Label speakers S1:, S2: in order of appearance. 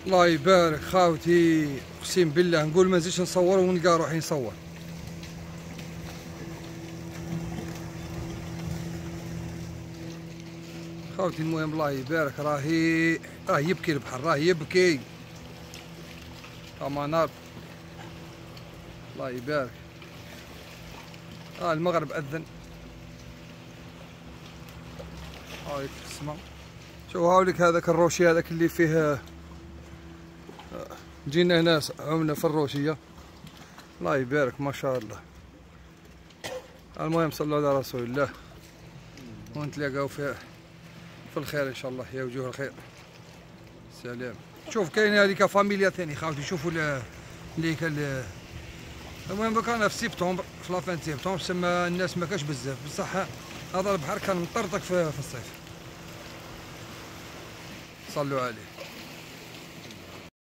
S1: الله يبارك خاوتي، اقسم بالله نقول ما نزيدش نصور ونلقى روحي نصور. خاوتي المهم الله يبارك راه يبكي البحر، راه يبكي نار. الله يبارك. المغرب أذن. هاوليك في السماء. شوف هاوليك هذاك الروشي هذاك اللي فيه جينا هنا عمنا في الروشية. الله يبارك ما شاء الله. المهم صلوا على رسول الله ونتلاقاو في الخير ان شاء الله، يا وجوه الخير. سلام. شوف كاين هذيك فاميليا ثاني خاوتي، شوفوا اللي كان. المهم دوكا انا في سبتمبر، في لافان سبتمبر، سما الناس ما كاش بزاف بصح هذا البحر كان مطرطق في الصيف. صلوا عليه.